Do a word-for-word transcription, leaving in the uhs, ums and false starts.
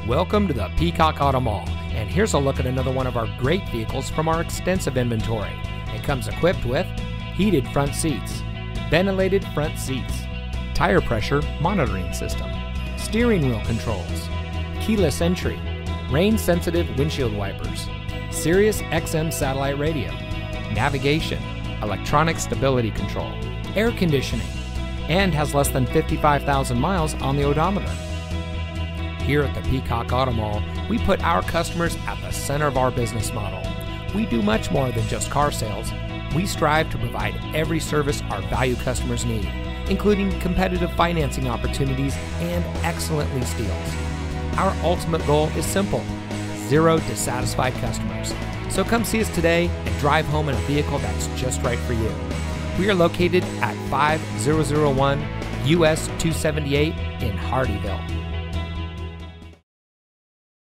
Welcome to the Peacock Auto Mall, and here's a look at another one of our great vehicles from our extensive inventory. It comes equipped with heated front seats, ventilated front seats, tire pressure monitoring system, steering wheel controls, keyless entry, rain-sensitive windshield wipers, Sirius X M satellite radio, navigation, electronic stability control, air conditioning, and has less than fifty-five thousand miles on the odometer. Here at the Peacock Auto Mall, we put our customers at the center of our business model. We do much more than just car sales. We strive to provide every service our value customers need, including competitive financing opportunities and excellent lease deals. Our ultimate goal is simple: zero dissatisfied customers. So come see us today and drive home in a vehicle that's just right for you. We are located at five thousand one U S two seventy-eight in Hardeeville.